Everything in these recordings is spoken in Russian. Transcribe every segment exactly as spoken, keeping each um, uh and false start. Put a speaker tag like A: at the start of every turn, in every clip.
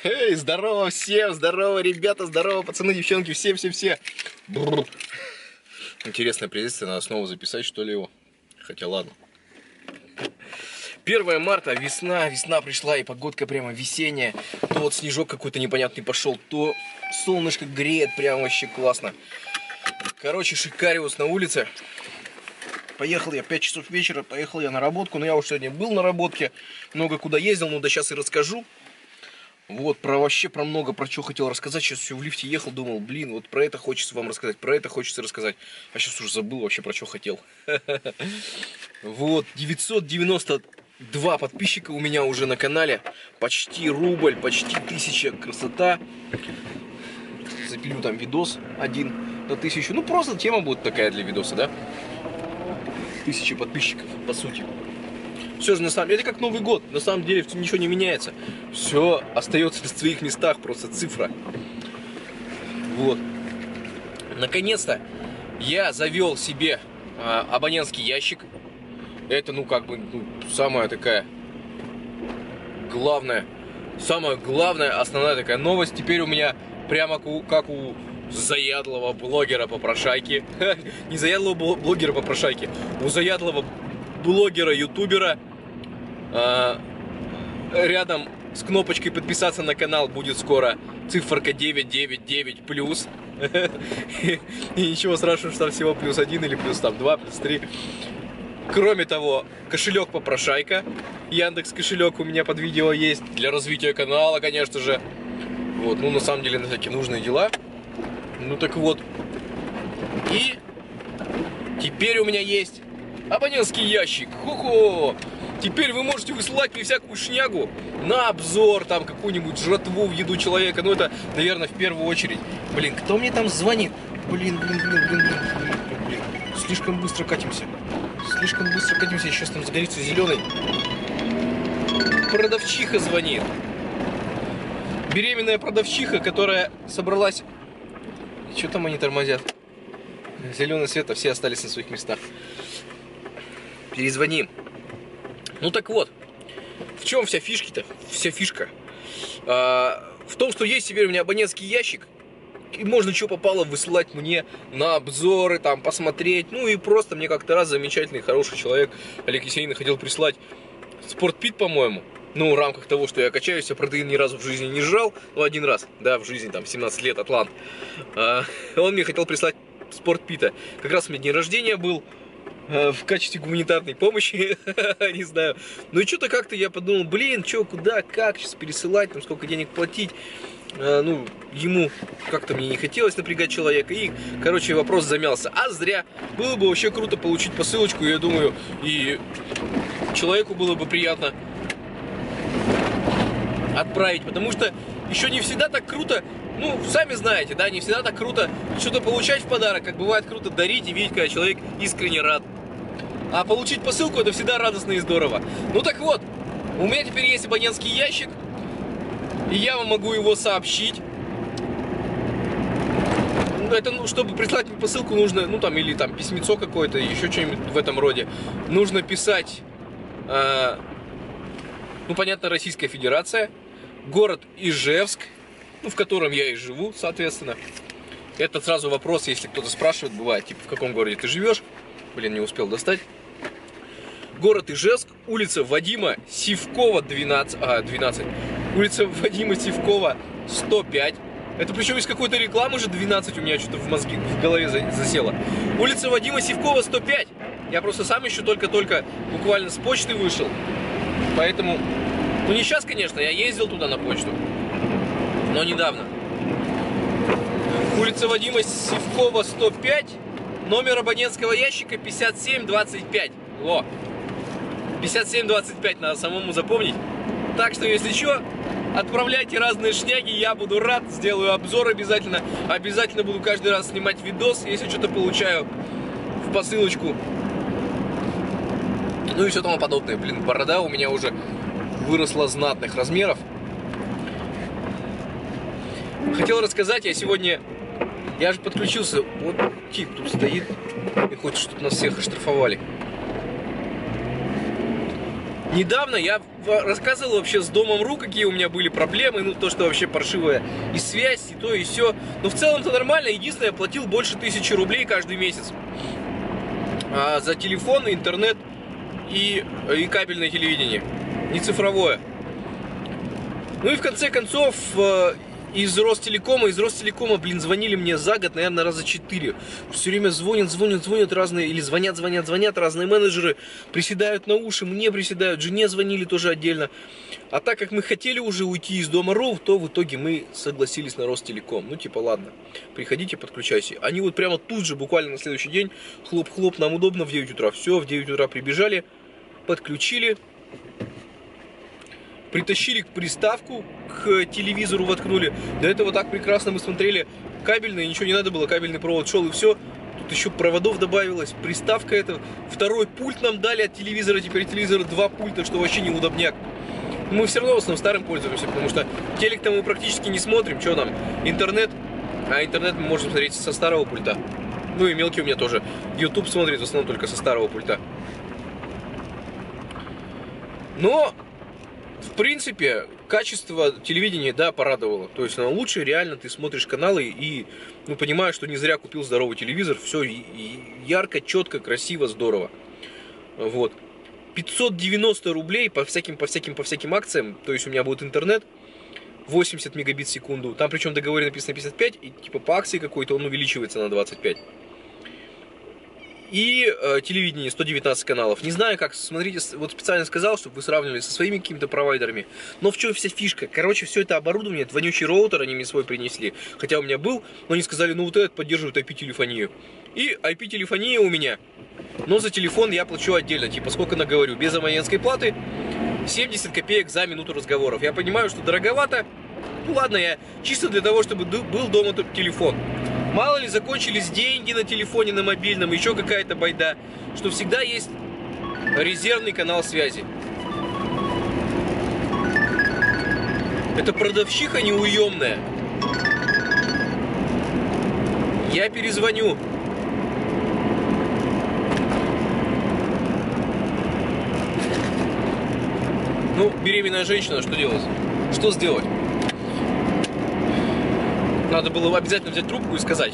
A: Эй, здорово всем, здорово, ребята, здорово, пацаны, девчонки, все-все-все. Интересное приветствие, надо снова записать, что ли, его. Хотя ладно. первое марта, весна, весна пришла, и погодка прямо весенняя. То вот снежок какой-то непонятный пошел, то солнышко греет, прям вообще классно. Короче, шикариус на улице. Поехал я в пять часов вечера, поехал я на работку, но я уже сегодня был на работке, много куда ездил, ну да сейчас и расскажу. Вот, про вообще, про много, про что хотел рассказать. Сейчас все в лифте ехал, думал, блин, вот про это хочется вам рассказать, про это хочется рассказать. А сейчас уже забыл вообще, про что хотел. Вот, девятьсот девяносто два подписчика у меня уже на канале. Почти рубль, почти тысяча, красота. Запилю там видос один на тысячу. Ну, просто тема будет такая для видоса, да? Тысячи подписчиков, по сути. Все же на самом деле, это как Новый год, на самом деле ничего не меняется. Все остается на своих местах, просто цифра. Вот. Наконец-то я завел себе а, абонентский ящик. Это, ну, как бы, ну, самая такая главная, самая главная, основная такая новость. Теперь у меня прямо как у заядлого блогера-попрошайки. Не заядлого блогера-попрошайки, у заядлого блогера-ютубера. А, рядом с кнопочкой подписаться на канал будет скоро циферка девять девять девять плюс. И ничего страшного, что там всего плюс один или плюс там два, плюс три. Кроме того, кошелек попрошайка. Яндекс кошелек у меня под видео есть. Для развития канала, конечно же. Вот, ну на самом деле на всякие нужные дела. Ну так вот. И теперь у меня есть абонентский ящик. Хо-хо! Теперь вы можете высылать мне всякую шнягу на обзор, там какую-нибудь жратву в еду человека. Ну это, наверное, в первую очередь. Блин, кто мне там звонит? Блин, блин, блин, блин, блин, блин, блин. Слишком быстро катимся. Слишком быстро катимся. Сейчас там загорится зеленый. Продавчиха звонит. Беременная продавчиха, которая собралась. Что там они тормозят? Зеленый свет, а все остались на своих местах. Перезвоним. Ну так вот, в чем вся фишка-то? Вся фишка. А, в том, что есть теперь у меня абонентский ящик, и можно что попало высылать мне на обзоры, там, посмотреть. Ну и просто мне как-то раз замечательный, хороший человек, Олег Есенин, хотел прислать спортпит, по-моему. Ну, в рамках того, что я качаюсь, я протеин ни разу в жизни не жрал. Ну, один раз, да, в жизни, там, семнадцать лет, Атлант. А, он мне хотел прислать спортпита. Как раз у меня день рождения был. В качестве гуманитарной помощи, не знаю. Ну и что-то как-то я подумал, блин, что, куда, как сейчас пересылать, там сколько денег платить. А, ну, ему как-то мне не хотелось напрягать человека. И, короче, вопрос замялся. А зря. Было бы вообще круто получить посылочку, я думаю, и человеку было бы приятно отправить. Потому что еще не всегда так круто. Ну, сами знаете, да, не всегда так круто что-то получать в подарок, как бывает круто дарить и видеть, когда человек искренне рад. А получить посылку — это всегда радостно и здорово. Ну так вот, у меня теперь есть абонентский ящик, и я вам могу его сообщить. Это, ну, чтобы прислать мне посылку, нужно, ну там, или там письмецо какое-то, еще что-нибудь в этом роде. Нужно писать, э, ну, понятно, Российская Федерация, город Ижевск, ну, в котором я и живу, соответственно. Это сразу вопрос, если кто-то спрашивает, бывает, типа, в каком городе ты живешь? Блин, не успел достать. Город Ижевск, улица Вадима Сивкова, двенадцать, а, двенадцать, улица Вадима Сивкова, сто пять. Это причем из какой-то рекламы же двенадцать у меня что-то в мозге, в голове засело. Улица Вадима Сивкова, сто пять. Я просто сам еще только-только буквально с почты вышел. Поэтому, ну не сейчас, конечно, я ездил туда на почту. Но недавно. Улица Вадима Сивкова, сто пять. Номер абонентского ящика пятьдесят семь двадцать пять. Во. пятьдесят семь двадцать пять надо самому запомнить. Так что, если что, отправляйте разные шняги, я буду рад. Сделаю обзор обязательно. Обязательно буду каждый раз снимать видос, если что-то получаю в посылочку. Ну и все тому подобное. Блин, борода у меня уже выросла знатных размеров. Хотел рассказать, я сегодня, я же подключился, вот тип тут стоит и хочет, чтобы нас всех оштрафовали. недавно я рассказывал вообще с Домом.ру, какие у меня были проблемы, ну то, что вообще паршивая и связь, и то, и все. Но в целом-то нормально, единственное, я платил больше тысячи рублей каждый месяц а, за телефон, интернет и, и кабельное телевидение, не цифровое. Ну и в конце концов, из Ростелекома, из Ростелекома, блин, звонили мне за год, наверное, раза четыре. Все время звонят, звонят, звонят разные, или звонят, звонят, звонят разные менеджеры, приседают на уши, мне приседают, жене звонили тоже отдельно. А так как мы хотели уже уйти из Дома.ру, то в итоге мы согласились на Ростелеком. Ну, типа, ладно, приходите, подключайся. Они вот прямо тут же, буквально на следующий день, хлоп-хлоп, нам удобно в девять утра. Все, в девять утра прибежали, подключили. Притащили приставку к телевизору, воткнули. До этого так прекрасно мы смотрели кабельный, ничего не надо было, кабельный провод шел и все. Тут еще проводов добавилось, приставка это. Второй пульт нам дали от телевизора, теперь телевизор два пульта, что вообще неудобняк. Мы все равно в основном старым пользуемся, потому что телек-то мы практически не смотрим, что нам, интернет, а интернет мы можем смотреть со старого пульта. Ну и мелкий у меня тоже. YouTube смотрит в основном только со старого пульта. Но... В принципе, качество телевидения, да, порадовало. То есть оно лучше, реально, ты смотришь каналы и, ну, понимаешь, что не зря купил здоровый телевизор. Все ярко, четко, красиво, здорово. Вот. пятьсот девяносто рублей по всяким, по всяким, по всяким акциям. То есть у меня будет интернет восемьдесят мегабит в секунду. Там причем в договоре написано пятьдесят пять, и типа по акции какой-то он увеличивается на двадцать пять. И э, телевидение сто девятнадцать каналов. Не знаю как, смотрите, вот специально сказал, чтобы вы сравнивали со своими какими-то провайдерами. Но в чем вся фишка? Короче, все это оборудование, это вонючий роутер, они мне свой принесли. Хотя у меня был, но они сказали, ну вот этот поддерживает ай пи-телефонию. И ай пи-телефония у меня. Но за телефон я плачу отдельно, типа сколько наговорю. Без абонентской платы семьдесят копеек за минуту разговоров. Я понимаю, что дороговато. Ну ладно, я чисто для того, чтобы был дома телефон. Мало ли закончились деньги на телефоне, на мобильном, еще какая-то байда, что всегда есть резервный канал связи. Это продавщиха неуемная. Я перезвоню. Ну, беременная женщина, что делать? Что сделать? Надо было обязательно взять трубку и сказать.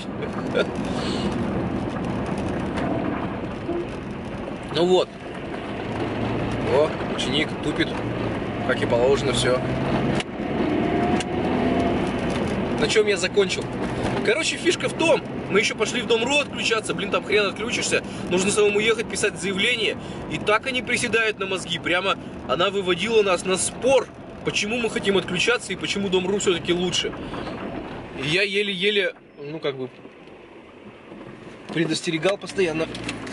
A: Ну вот. О, ученик тупит. Как и положено, все. На чем я закончил? Короче, фишка в том, мы еще пошли в Дом.ру отключаться. Блин, там хрен отключишься. Нужно самому ехать, писать заявление. И так они приседают на мозги. Прямо она выводила нас на спор, почему мы хотим отключаться и почему Дом.ру все-таки лучше. И я еле-еле, ну как бы, предостерегал постоянно.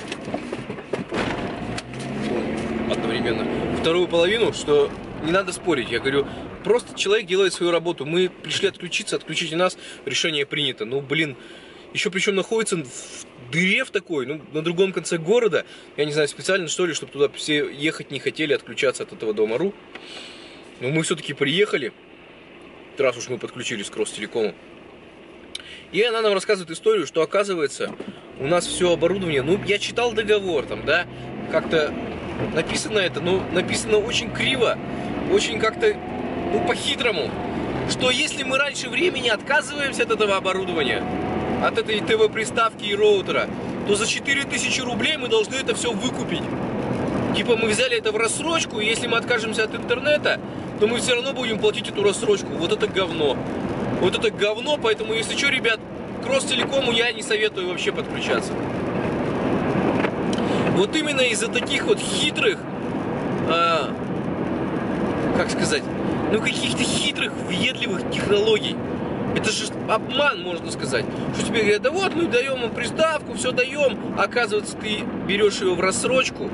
A: Одновременно. Вторую половину, что не надо спорить. Я говорю, просто человек делает свою работу. Мы пришли отключиться, отключите нас, решение принято. Ну, блин, еще причем находится в дыре в такой, ну, на другом конце города. Я не знаю, специально что ли, чтобы туда все ехать не хотели, отключаться от этого Дома.ру. Но мы все-таки приехали, раз уж мы подключились к Ростелекому. И она нам рассказывает историю, что оказывается у нас все оборудование, ну я читал договор там, да, как-то написано это, но написано очень криво, очень как-то, ну по-хитрому, что если мы раньше времени отказываемся от этого оборудования, от этой ТВ-приставки и роутера, то за четыре тысячи рублей мы должны это все выкупить. Типа мы взяли это в рассрочку, и если мы откажемся от интернета, то мы все равно будем платить эту рассрочку. Вот это говно. Вот это говно, поэтому, если что, ребят, к Ростелекому я не советую вообще подключаться. Вот именно из-за таких вот хитрых, а, как сказать, ну каких-то хитрых, въедливых технологий. Это же обман, можно сказать. Что тебе говорят, да вот мы даем вам приставку, все даем. Оказывается, ты берешь ее в рассрочку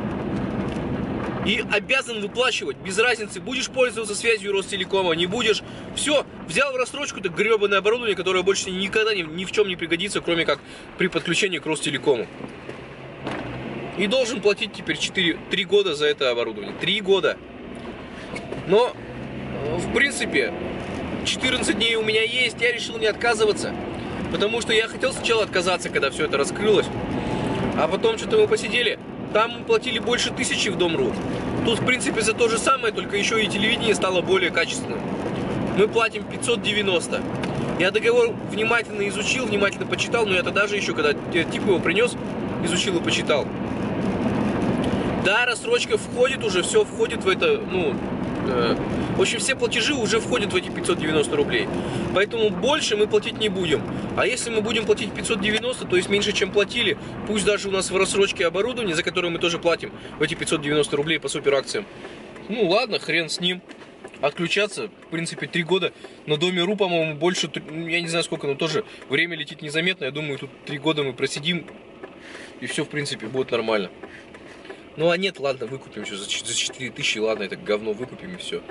A: и обязан выплачивать, без разницы, будешь пользоваться связью Ростелекома, не будешь. Все, взял в рассрочку это гребаное оборудование, которое больше никогда ни, ни в чем не пригодится, кроме как при подключении к Ростелекому. И должен платить теперь четыре-три года за это оборудование. три года. Но, в принципе, четырнадцать дней у меня есть, я решил не отказываться. Потому что я хотел сначала отказаться, когда все это раскрылось. А потом что-то мы посидели. Там мы платили больше тысячи в Дом.ру. Тут, в принципе, за то же самое, только еще и телевидение стало более качественным. Мы платим пятьсот девяносто. Я договор внимательно изучил, внимательно почитал, но это даже еще, когда тип его принес, изучил и почитал. Да, рассрочка входит уже, все входит в это, ну, э, в общем, все платежи уже входят в эти пятьсот девяносто рублей. Поэтому больше мы платить не будем. А если мы будем платить пятьсот девяносто, то есть меньше, чем платили, пусть даже у нас в рассрочке оборудование, за которое мы тоже платим в эти пятьсот девяносто рублей по супер акциям. Ну ладно, хрен с ним. Отключаться, в принципе, три года. На Доме.ру, по-моему, больше, я не знаю сколько, но тоже время летит незаметно. Я думаю, тут три года мы просидим, и все, в принципе, будет нормально. Ну а нет, ладно, выкупим еще за четыре тысячи, ладно, это говно выкупим и все.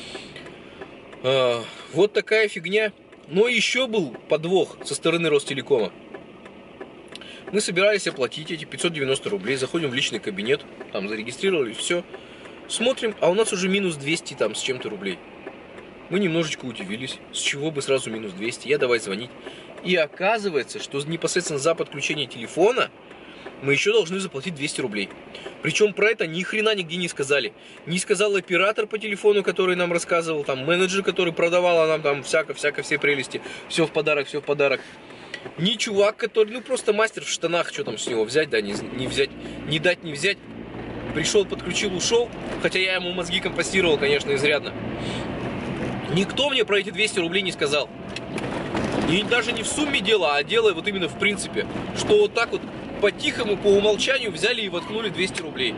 A: А, вот такая фигня. Но еще был подвох со стороны Ростелекома. Мы собирались оплатить эти пятьсот девяносто рублей, заходим в личный кабинет, там зарегистрировались, все. Смотрим, а у нас уже минус двести там с чем-то рублей. Мы немножечко удивились, с чего бы сразу минус двести, я давай звонить. И оказывается, что непосредственно за подключение телефона мы еще должны заплатить двести рублей. Причем про это ни хрена нигде не сказали. Не сказал оператор по телефону, который нам рассказывал, там менеджер, который продавал нам там всяко-всяко все прелести, все в подарок, все в подарок. Ни чувак, который, ну просто мастер в штанах, что там с него взять, да, не, не взять, не дать, не взять. Пришел, подключил, ушел, хотя я ему мозги компостировал, конечно, изрядно. Никто мне про эти двести рублей не сказал. И даже не в сумме дело, а дело вот именно в принципе. Что вот так вот по-тихому, по умолчанию взяли и воткнули двести рублей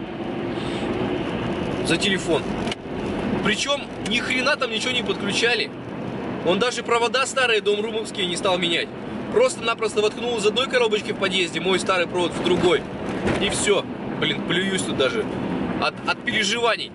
A: за телефон. Причем ни хрена там ничего не подключали. Он даже провода старые домрумовские не стал менять. Просто-напросто воткнул из одной коробочки в подъезде мой старый провод в другой. И все. Блин, плююсь тут даже от, от переживаний.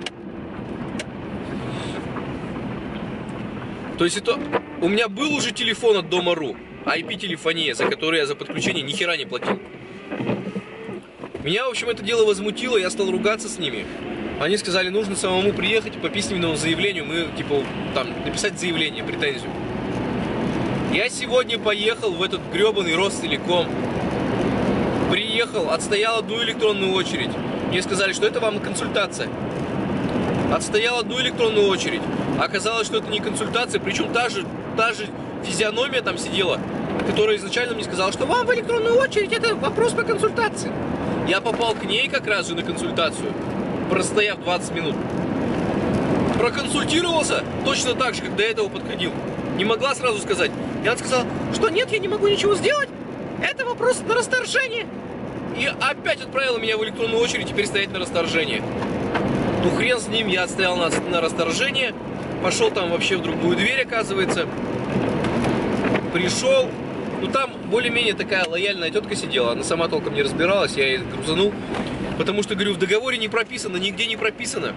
A: То есть это... У меня был уже телефон от Дома.ру, ай пи-телефония, за который я за подключение ни хера не платил. Меня, в общем, это дело возмутило, я стал ругаться с ними. Они сказали, нужно самому приехать по письменному заявлению, мы, типа, там, написать заявление, претензию. Я сегодня поехал в этот гребаный Ростелеком. Приехал, отстоял одну электронную очередь. Мне сказали, что это вам консультация. Отстоял одну электронную очередь. Оказалось, что это не консультация, причем та же, та же физиономия там сидела, которая изначально мне сказала, что вам в электронную очередь, это вопрос по консультации. Я попал к ней как раз же на консультацию, простояв двадцать минут. Проконсультировался точно так же, как до этого подходил. Не могла сразу сказать. Я сказала, что нет, я не могу ничего сделать. Это вопрос на расторжение. И опять отправила меня в электронную очередь, теперь стоять на расторжение. Ну хрен с ним, я отстоял на, на расторжение. Пошел там вообще в другую дверь, оказывается. Пришел. Ну там более-менее такая лояльная тетка сидела. Она сама толком не разбиралась, я ей грузанул. Потому что, говорю, в договоре не прописано, нигде не прописано,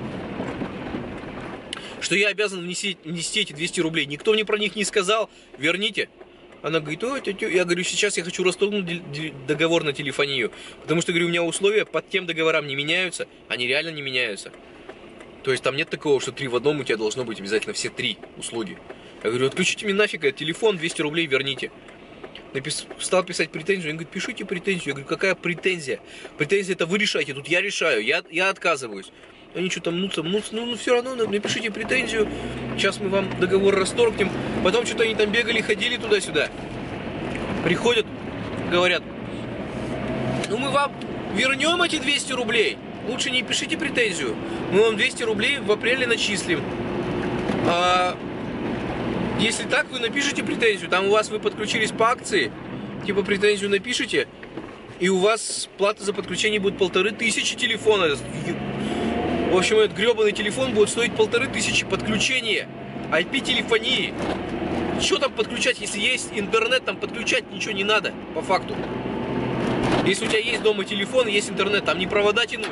A: что я обязан внести, внести эти двести рублей. Никто мне про них не сказал. Верните. Она говорит, ой, тетя, я говорю, сейчас я хочу расторгнуть договор на телефонию. Потому что, говорю, у меня условия под тем договорам не меняются. Они реально не меняются. То есть там нет такого, что три в одном, у тебя должно быть обязательно все три услуги. Я говорю, отключите мне нафиг этот телефон, двести рублей верните. Напис... Стал писать претензию, он говорит, пишите претензию. Я говорю, какая претензия? Претензия это вы решаете, тут я решаю, я, я отказываюсь. Они что-то мнутся, мнутся, ну, ну все равно напишите претензию, сейчас мы вам договор расторгнем. Потом что-то они там бегали, ходили туда-сюда. Приходят, говорят, ну мы вам вернем эти двести рублей, лучше не пишите претензию. Мы вам двести рублей в апреле начислим. А если так, вы напишите претензию, там у вас вы подключились по акции, типа претензию напишите, и у вас плата за подключение будет полторы тысячи телефона. В общем, этот гребаный телефон будет стоить полторы тысячи подключения ай пи-телефонии. Что там подключать, если есть интернет, там подключать ничего не надо, по факту. Если у тебя есть дома телефон, есть интернет, там не провода тянуть.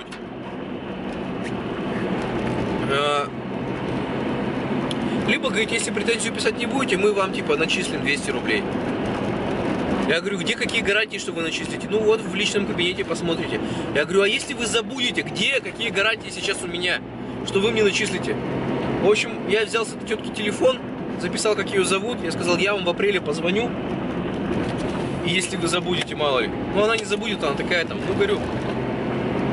A: Либо, говорит, если претензию писать не будете, мы вам, типа, начислим двести рублей. Я говорю, где какие гарантии, что вы начислите? Ну вот, в личном кабинете посмотрите. Я говорю, а если вы забудете, где какие гарантии сейчас у меня, что вы мне начислите? В общем, я взял с этой тетки телефон, записал, как ее зовут. Я сказал, я вам в апреле позвоню. И если вы забудете, мало ли. Ну, она не забудет, она такая там, ну, говорю,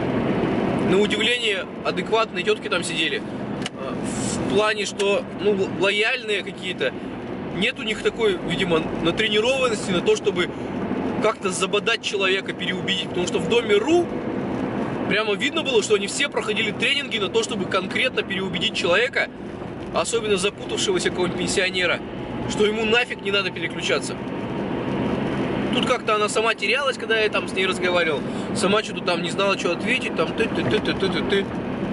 A: на удивление, адекватные тетки там сидели. В плане, что, ну, лояльные какие-то. Нет у них такой, видимо, натренированности на то, чтобы как-то забодать человека, переубедить. Потому что в доме РУ прямо видно было, что они все проходили тренинги на то, чтобы конкретно переубедить человека, особенно запутавшегося какого-нибудь пенсионера, что ему нафиг не надо переключаться. Тут как-то она сама терялась, когда я там с ней разговаривал. Сама что-то там не знала, что ответить. Там ты-ты-ты-ты-ты-ты.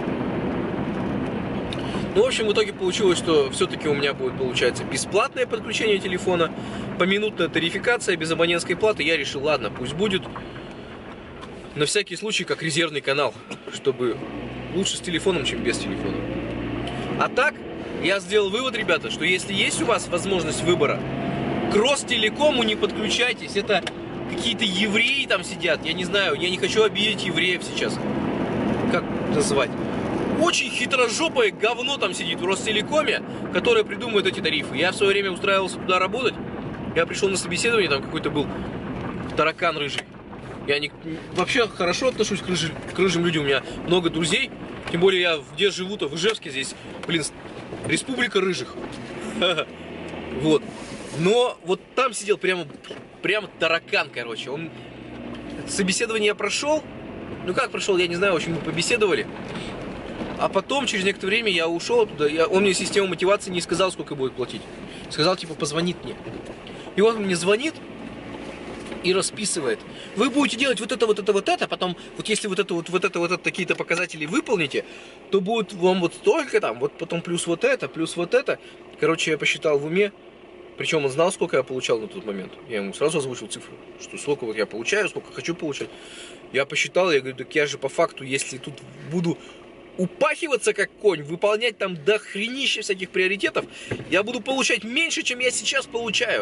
A: Ну, в общем, в итоге получилось, что все-таки у меня будет, получается, бесплатное подключение телефона, поминутная тарификация без абонентской платы. Я решил, ладно, пусть будет. На всякий случай, как резервный канал, чтобы лучше с телефоном, чем без телефона. А так, я сделал вывод, ребята, что если есть у вас возможность выбора, к Ростелекому не подключайтесь. Это какие-то евреи там сидят. Я не знаю, я не хочу обидеть евреев сейчас. Как назвать? Очень хитрожопое говно там сидит в Ростелекоме, которое придумывает эти тарифы. Я в свое время устраивался туда работать. Я пришел на собеседование, там какой-то был таракан рыжий. Я не, вообще хорошо отношусь к, рыжи, к рыжим людям. У меня много друзей. Тем более я где живу-то, в Ижевске здесь, блин, республика рыжих. Вот. Но вот там сидел прямо, прямо таракан, короче. Он... Собеседование я прошел. Ну как прошел, я не знаю, в общем, мы побеседовали. А потом, через некоторое время, я ушел оттуда. Я... Он мне систему мотивации не сказал, сколько будет платить. Сказал, типа, позвонит мне. И он мне звонит и расписывает. Вы будете делать вот это, вот это, вот это. Потом, вот если вот это, вот, вот это, вот это, такие-то показатели выполните, то будет вам вот столько там. Вот потом плюс вот это, плюс вот это. Короче, я посчитал в уме. Причем он знал, сколько я получал на тот момент. Я ему сразу озвучил цифру, что сколько вот я получаю, сколько хочу получать. Я посчитал, я говорю, так я же по факту, если тут буду упахиваться как конь, выполнять там дохренища всяких приоритетов, я буду получать меньше, чем я сейчас получаю.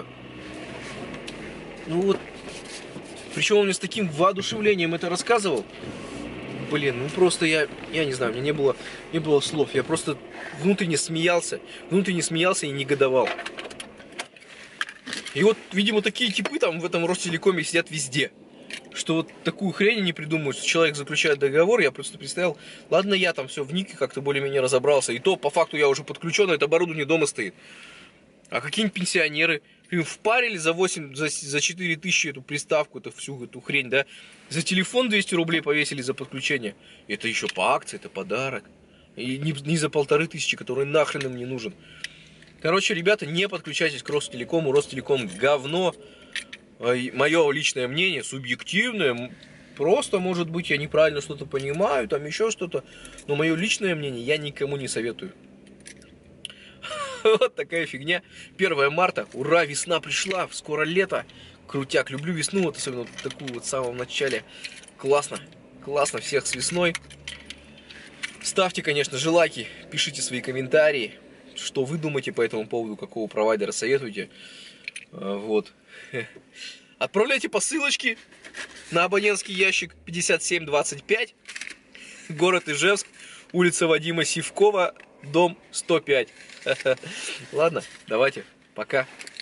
A: Ну вот. Причем он мне с таким воодушевлением это рассказывал. Блин, ну просто я, я не знаю, у меня не было, не было слов. Я просто внутренне смеялся, внутренне смеялся и негодовал. И вот, видимо, такие типы там в этом Ростелекоме сидят везде. Что вот такую хрень не придумают, что человек заключает договор, я просто представил, ладно, я там все в нике как-то более-менее разобрался, и то, по факту, я уже подключен, это оборудование дома стоит. А какие-нибудь пенсионеры им впарили за восемь, за, за четыре тысячи эту приставку, эту всю эту хрень, да, за телефон двести рублей повесили за подключение. Это еще по акции, это подарок. И не, не за полторы тысячи, который нахрен им не нужен. Короче, ребята, не подключайтесь к Ростелекому. Ростелеком говно. Мое личное мнение, субъективное. Просто, может быть, я неправильно что-то понимаю, там еще что-то. Но мое личное мнение я никому не советую. Вот такая фигня. первое марта. Ура, весна пришла. Скоро лето. Крутяк. Люблю весну. Вот особенно вот такую вот в самом начале. Классно. Классно. Всех с весной. Ставьте, конечно же, лайки. Пишите свои комментарии. Что вы думаете по этому поводу, какого провайдера советуете. Вот. Отправляйте посылочки на абонентский ящик пятьдесят семь двадцать пять. Город Ижевск. Улица Вадима Сивкова. Дом сто пять. Ладно, давайте. Пока.